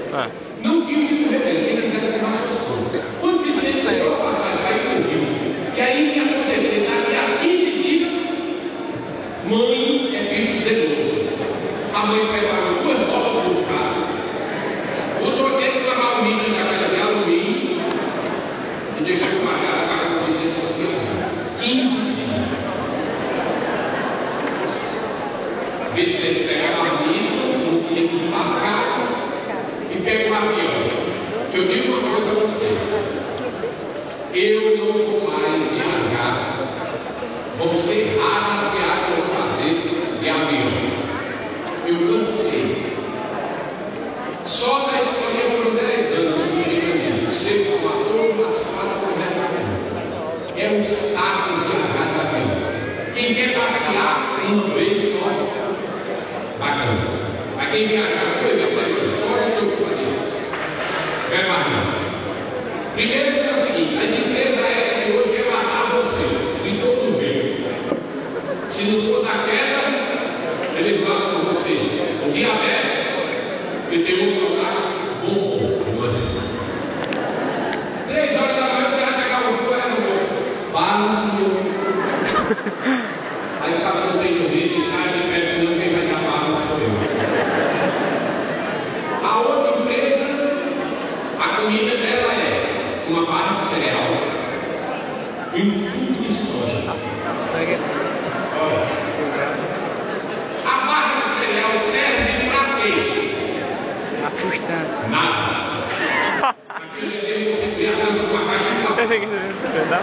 Não tinha o que correr dele, quem quisesse levar suas coisas. Quando Vicente levou a passagem para ir para o Rio, e aí ia acontecer, daqui a 15 dias, mãe é bicho zeloso. A mãe preparou 2 bolas para o carro, botou dentro de alumínio, na casa de alumínio, e deixou marcar a casa do Vicente para 15 dias. Vicente pegava a menina, ia para o carro e pega um avião. Eu digo uma coisa a vocês: eu não vou mais viajar. Vão ser raras as viagens que eu vou fazer de avião. Eu cansei. Só da escolinha foram 10 anos de treinamento. 6 formações, mas 4 completamente. É um saco viajar de avião. Quem quer passear uma vez só, bacana. Mas quem viajar 2 vezes, fora o seu fazer. É bacana. Primeiro é o seguinte: as empresas aéreas de hoje querem matar você, de todo jeito. Se não for da queda, eles matam você. O diabetes, que tem um soldado bom, mas 3 horas da manhã você vai pegar o voo, é no bolso. Fala, senhor. Aí o cara não tem ouvido e sai de pé, senão quem vai dar bala sou eu. A outra empresa, a comida dela é uma barra de cereal e um suco de soja. Olha, a barra de cereal serve para quê? A sustância. Nada. Aquilo é você viajando com uma caixa de sapato.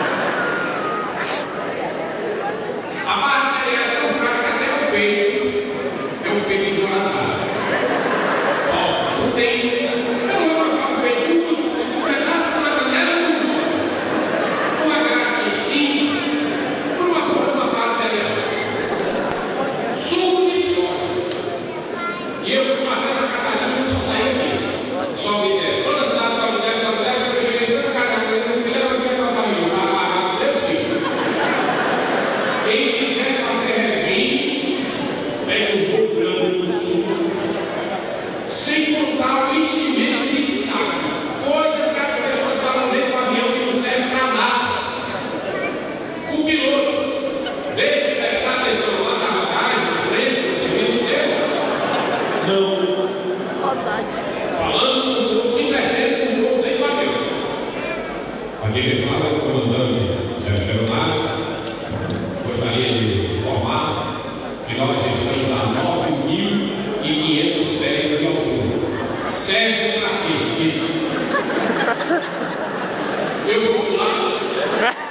A barra de cereal é tão fraca que até o peito é um peito endorazado. Ó, não tem. E eu fui passar essa catarina e só saí aqui. Sobe e desce. Toda a cidade sobe e desce, eu cheguei essa catarina, não me lembro que é passar ali, eu estava parado 6 dias. Quem quiser fazer refém, pega um pouco grande no sul. Sem contar o enchimento de saco. Coisas que as pessoas falam dentro do avião que não servem para nada. O piloto veio pegar a pessoa lá na bagagem, na frente, no serviço dele. Não. Falando com o povo, se invertendo com o povo, nem bateu. Aqui ele fala, o comandante Leonardo gostaria de informar que nós estamos a 9.500 pés de altura. Serve para quê? Isso. Eu vou lá.